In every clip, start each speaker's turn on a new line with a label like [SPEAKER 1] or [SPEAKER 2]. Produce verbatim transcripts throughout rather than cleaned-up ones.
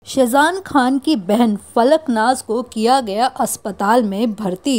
[SPEAKER 1] शेजान खान की बहन फलक नाज को किया गया अस्पताल में भर्ती।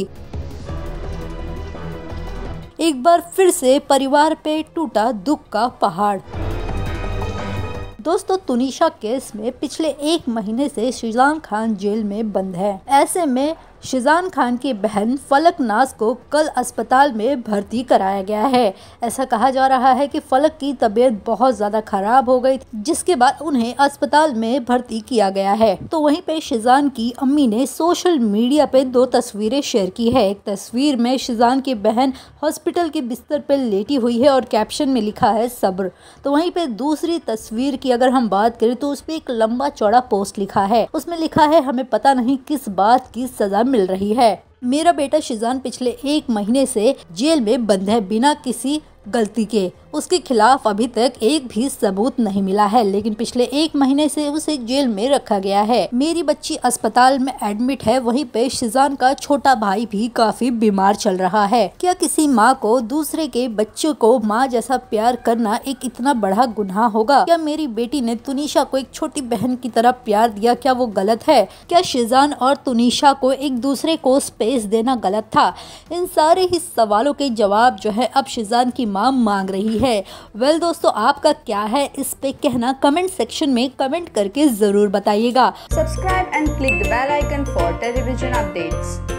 [SPEAKER 1] एक बार फिर से परिवार पे टूटा दुख का पहाड़। दोस्तों, तुनिशा केस में पिछले एक महीने से शेजान खान जेल में बंद है। ऐसे में शेजान खान की बहन फलक नाज को कल अस्पताल में भर्ती कराया गया है। ऐसा कहा जा रहा है कि फलक की तबीयत बहुत ज्यादा खराब हो गई, जिसके बाद उन्हें अस्पताल में भर्ती किया गया है। तो वहीं पे शेजान की अम्मी ने सोशल मीडिया पे दो तस्वीरें शेयर की है। एक तस्वीर में शेजान की बहन हॉस्पिटल के बिस्तर पर लेटी हुई है और कैप्शन में लिखा है सब्र। तो वहीं पे दूसरी तस्वीर की अगर हम बात करें तो उसपे एक लंबा चौड़ा पोस्ट लिखा है। उसमें लिखा है, हमें पता नहीं किस बात की सजा मिल रही है। मेरा बेटा शेजान पिछले एक महीने से जेल में बंद है बिना किसी गलती के। उसके खिलाफ अभी तक एक भी सबूत नहीं मिला है, लेकिन पिछले एक महीने से उसे जेल में रखा गया है। मेरी बच्ची अस्पताल में एडमिट है। वहीं पे शेजान का छोटा भाई भी काफी बीमार चल रहा है। क्या किसी माँ को दूसरे के बच्चों को माँ जैसा प्यार करना एक इतना बड़ा गुनाह होगा? क्या मेरी बेटी ने तुनिशा को एक छोटी बहन की तरह प्यार दिया, क्या वो गलत है? क्या शेजान और तुनिशा को एक दूसरे को स्पेस देना गलत था? इन सारे ही सवालों के जवाब जो है अब शेजान की माँ मांग रही है। वेल well, दोस्तों, आपका क्या है इस पे कहना? कमेंट सेक्शन में कमेंट करके जरूर बताइएगा।
[SPEAKER 2] Subscribe and click the bell icon for television updates.